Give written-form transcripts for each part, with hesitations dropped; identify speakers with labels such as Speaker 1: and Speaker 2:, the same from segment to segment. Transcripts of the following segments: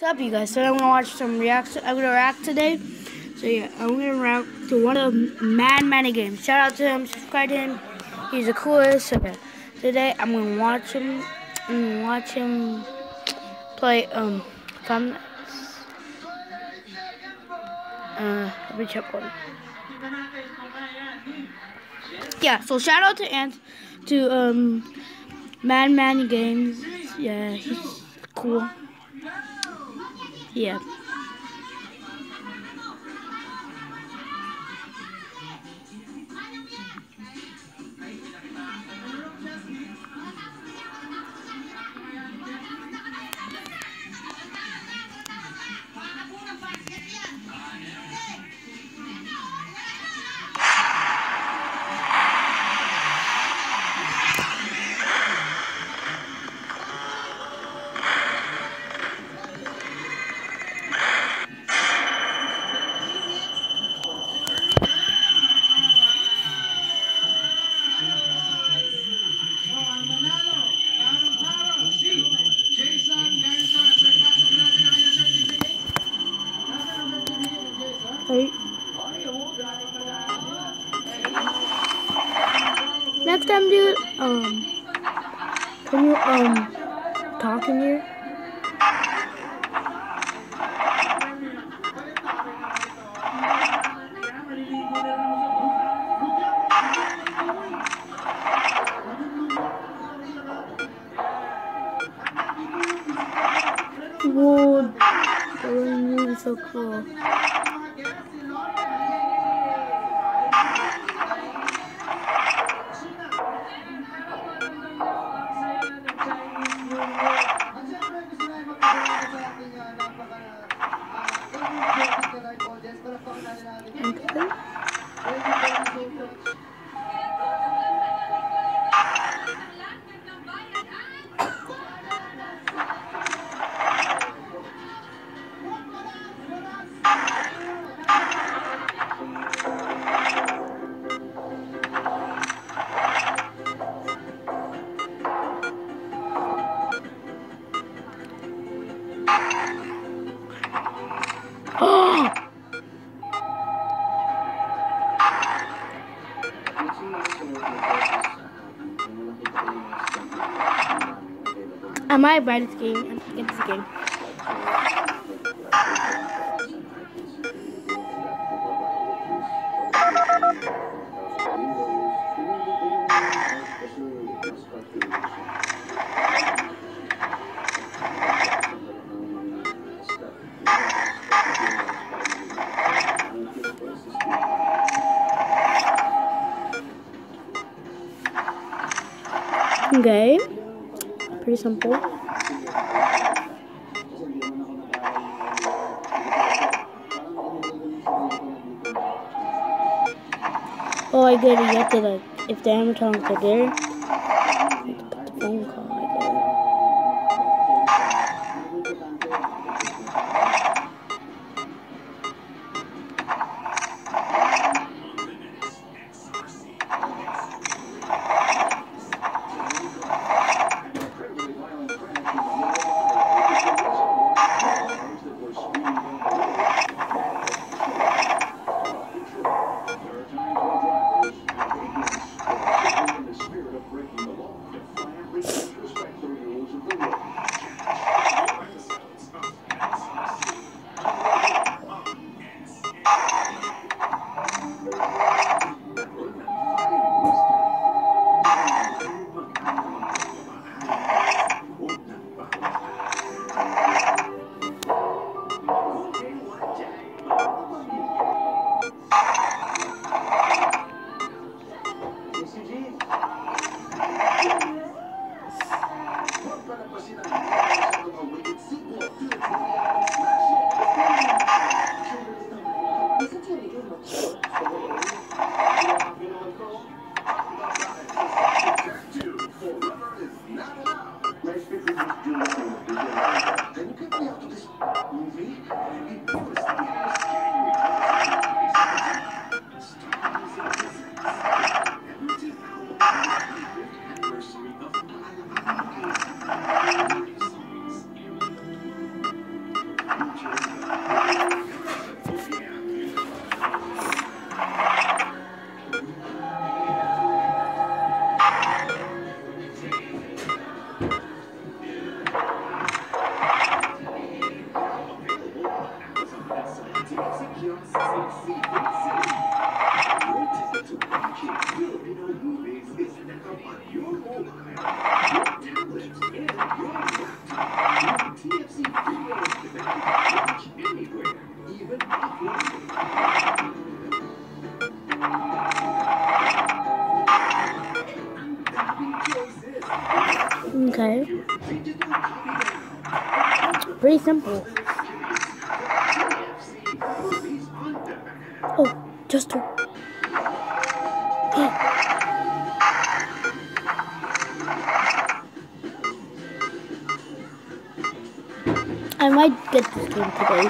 Speaker 1: up, you guys? So I'm gonna watch some reacts. I'm gonna react today. So yeah, I'm gonna react to one of Mad Manny games. Shout out to him, subscribe to him. He's the coolest. So yeah, today I'm gonna watch him. I'm gonna watch him play Fun. Let me check one. Yeah. So shout out to Mad Manny Games. Yeah, he's cool. Yeah. Hey. Next time, dude, can you talk in here? Whoa, the room is so cool. I might buy this game and get this game. Okay, pretty simple. Oh, I get it. You have to, like, if the animatronics are there, you have to put the phone call. simple. Oh, just two. I might get this game today.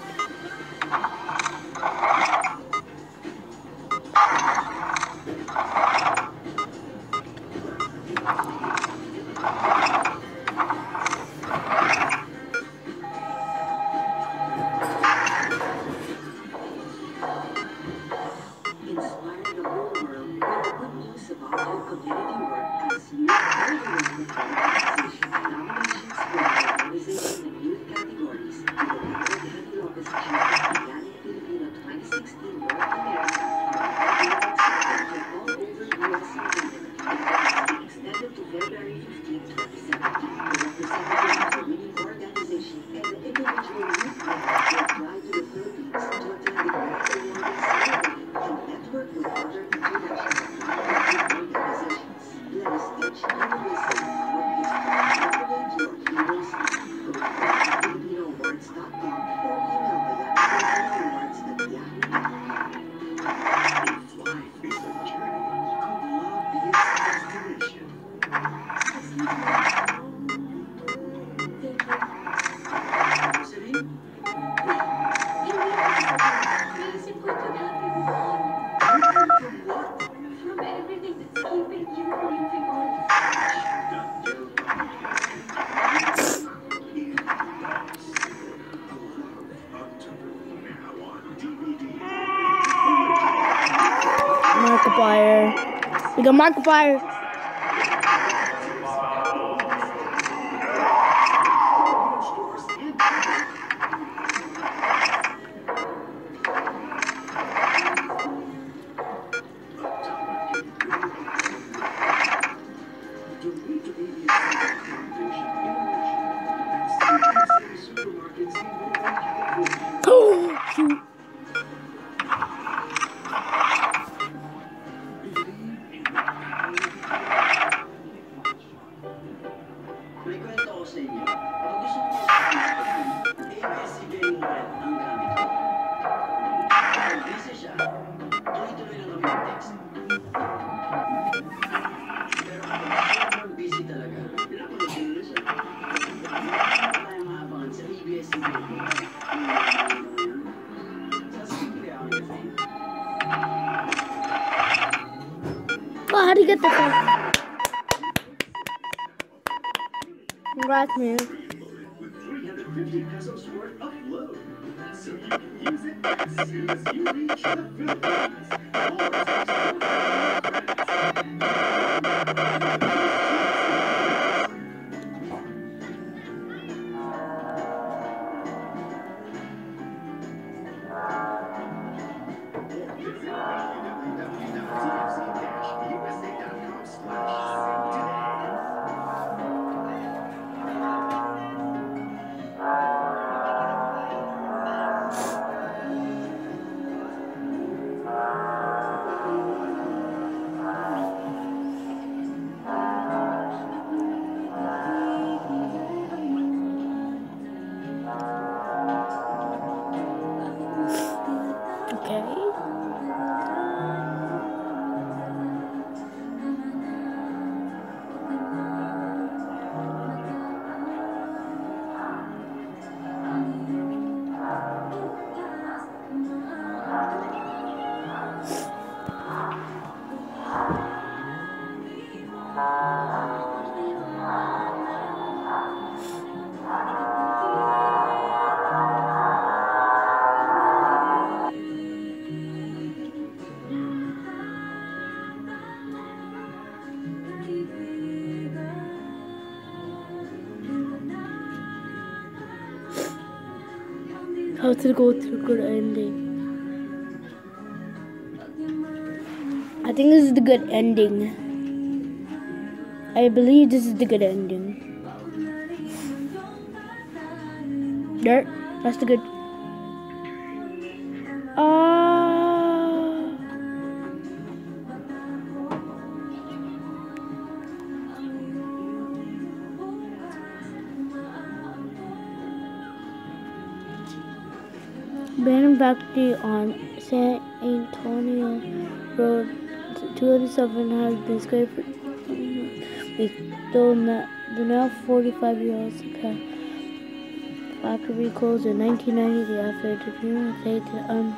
Speaker 1: Markiplier. We got Markiplier. Oh, shoot. Oh, how do you get the phone? Congrats, man. How to go to a good ending. I think this is the good ending. I believe this is the good ending. Dirt, that's the good. Abandoned factory on San Antonio Road 207 has been scraped with the now 45-year-old factory closed in 1990 after the funeral taken.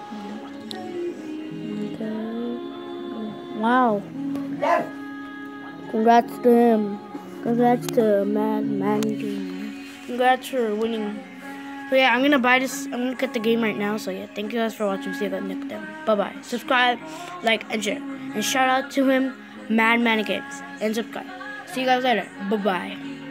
Speaker 1: Wow. Congrats to him. Congrats to Mad Managing. Congrats for winning. So yeah, I'm gonna buy this. I'm gonna get the game right now. So yeah, thank you guys for watching. See you guys next time. Bye bye. Subscribe, like, and share. And shout out to him, Mad Games, and subscribe. See you guys later. Bye bye.